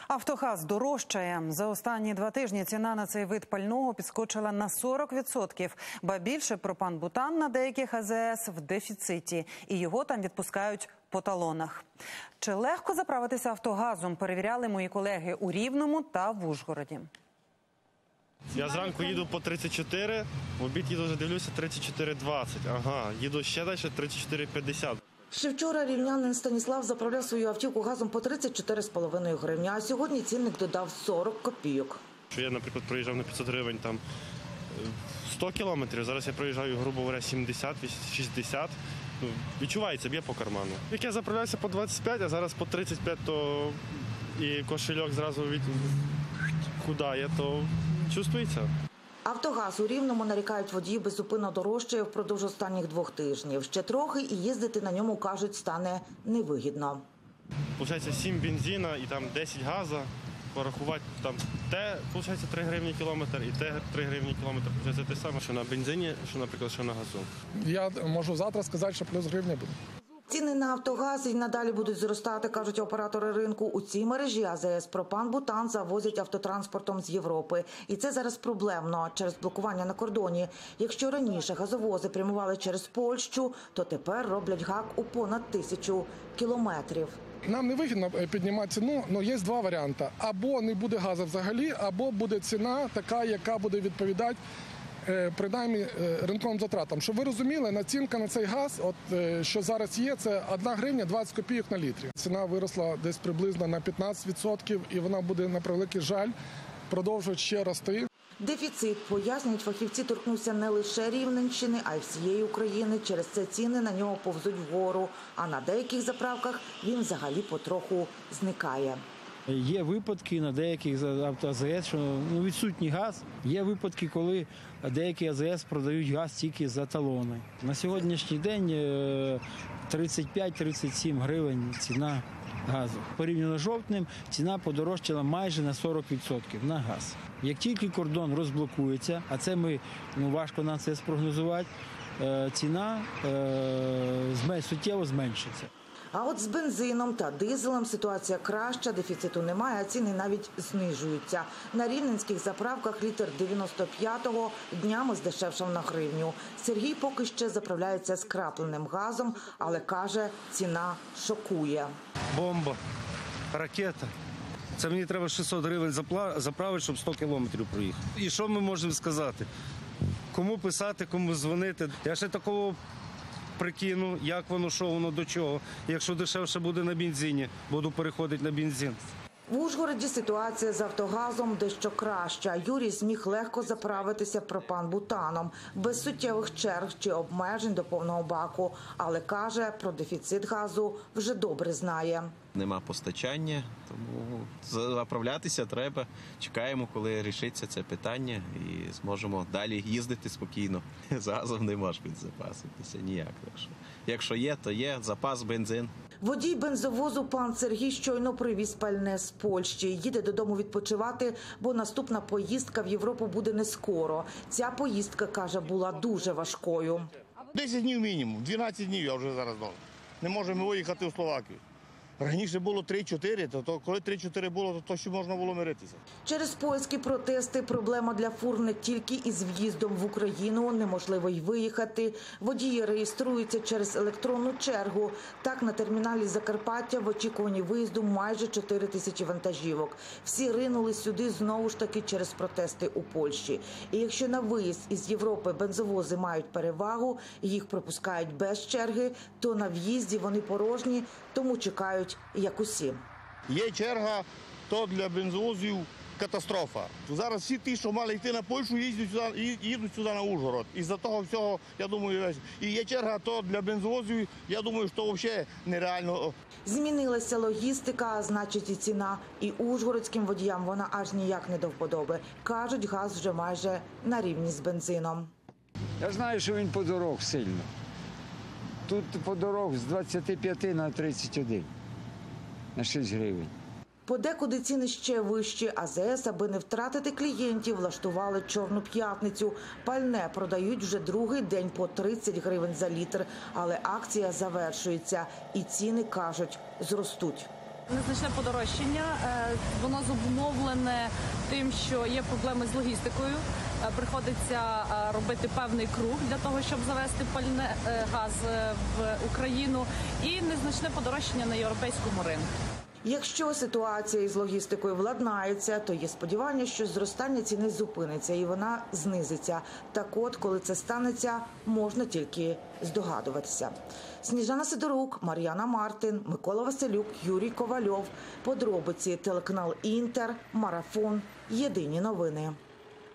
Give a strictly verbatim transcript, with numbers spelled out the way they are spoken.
Автогаз дорожчає. За останні два тижні ціна на цей вид пального підскочила на сорок відсотків. Ба більше, пропан-бутан на деяких а зе ес в дефіциті. І його там відпускають по талонах. Чи легко заправитися автогазом, перевіряли мої колеги у Рівному та в Ужгороді. Я зранку їду по тридцять чотири, в обід їду, вже дивлюся, тридцять чотири двадцять. Ага, їду ще далі, тридцять чотири п'ятдесят. Ще вчора рівнянин Станіслав заправляв свою автівку газом по тридцять чотири з половиною гривні, а сьогодні цінник додав сорок копійок. Я, наприклад, проїжджав на п'ятсот гривень там сто кілометрів, зараз я проїжджаю, грубо говоря, сімдесят шістдесят. Ну, відчувається, б'є по карману. Як я заправлявся по двадцять п'ять, а зараз по тридцять п'ять, то і кошельок зразу від... худає, то чувствується. Автогаз у Рівному, нарікають водії, беззупинно дорожчає впродовж останніх двох тижнів. Ще трохи і їздити на ньому, кажуть, стане невигідно. Получається сім бензина і там десять газа. Порахувати там те, виходить, три гривні кілометр і те три гривні кілометр. Це те саме, що на бензині, що, наприклад, що на газу. Я можу завтра сказати, що плюс гривня буде. Ціни на автогаз і надалі будуть зростати, кажуть оператори ринку. У цій мережі а зе ес пропан-бутан завозять автотранспортом з Європи. І це зараз проблемно через блокування на кордоні. Якщо раніше газовози прямували через Польщу, то тепер роблять гак у понад тисячу кілометрів. Нам не вигідно піднімати ціну, але є два варіанти. Або не буде газу взагалі, або буде ціна така, яка буде відповідати принаймні ринковим затратам. Щоб ви розуміли, націнка на цей газ, от що зараз є, це одна гривня двадцять копійок на літрі. Ціна виросла десь приблизно на п'ятнадцять відсотків і вона буде, на превеликий жаль, продовжувати ще рости. Дефіцит, пояснюють фахівці, торкнувся не лише Рівненщини, а й всієї України. Через це ціни на нього повзуть вгору, а на деяких заправках він взагалі потроху зникає. Є випадки на деяких а зе ес, що ну, відсутній газ. Є випадки, коли деякі а зе ес продають газ тільки за талони. На сьогоднішній день тридцять п'ять - тридцять сім гривень ціна газу. Порівняно з жовтнем ціна подорожчала майже на сорок відсотків на газ. Як тільки кордон розблокується, а це ми, ну, важко на це спрогнозувати, ціна е, суттєво зменшиться. А от з бензином та дизелем ситуація краща, дефіциту немає, а ціни навіть знижуються. На рівненських заправках літр дев'яносто п'ятого днями здешевшав на гривню. Сергій поки ще заправляється скрапленим газом, але каже, ціна шокує. Бомба, ракета. Це мені треба шістсот гривень заправити, щоб сто кілометрів проїхати. І що ми можемо сказати? Кому писати, кому дзвонити? Я ще такого прикину, як воно, що воно, до чого. Якщо дешевше буде на бензині, буду переходити на бензин. В Ужгороді ситуація з автогазом дещо краща. Юрій зміг легко заправитися пропан-бутаном, без суттєвих черг чи обмежень до повного баку. Але, каже, про дефіцит газу вже добре знає. Нема постачання, тому заправлятися треба. Чекаємо, коли рішиться це питання і зможемо далі їздити спокійно. З газом не можеш підзапаситися ніяк. Якщо є, то є запас, бензин. Водій бензовозу пан Сергій щойно привіз пальне з Польщі. Їде додому відпочивати, бо наступна поїздка в Європу буде не скоро. Ця поїздка, каже, була дуже важкою. десять днів мінімум, дванадцять днів я вже зараз вдома. Не можемо виїхати в Словакію. Раніше було три-чотири, то, то коли три-чотири було, то, то ще можна було миритися. Через польські протести проблема для фур не тільки із в'їздом в Україну, неможливо й виїхати. Водії реєструються через електронну чергу. Так, на терміналі Закарпаття в очікуванні виїзду майже чотири тисячі вантажівок. Всі ринули сюди знову ж таки через протести у Польщі. І якщо на виїзд із Європи бензовози мають перевагу, їх пропускають без черги, то на в'їзді вони порожні, тому чекають як усі. Є черга, то для бензовозів катастрофа. Зараз всі ті, що мали йти на Польщу, їздять сюди, їдуть сюди на Ужгород. Із-за того всього, я думаю, і є черга, то для бензовозів, я думаю, що взагалі нереально. Змінилася логістика, а значить і ціна. І ужгородським водіям вона аж ніяк не до вподоби. Кажуть, газ вже майже на рівні з бензином. Я знаю, що він подорог сильно. Тут подорог з двадцяти п'яти на тридцять один. На шість гривень. Подекуди ціни ще вищі. а зе ес, аби не втратити клієнтів, влаштували Чорну п'ятницю. Пальне продають вже другий день по тридцять гривень за літр. Але акція завершується. І ціни, кажуть, зростуть. Незначне подорожчання, воно зумовлене тим, що є проблеми з логістикою. Приходиться робити певний круг для того, щоб завести пальне газ в Україну, і незначне подорожчання на європейському ринку. Якщо ситуація із логістикою владнається, то є сподівання, що зростання ціни зупиниться і вона знизиться. Так от, коли це станеться, можна тільки здогадуватися. Сніжана Сидорук, Мар'яна Мартин, Микола Василюк, Юрій Ковальов. Подробиці, телеканал Інтер, Марафон. Єдині новини.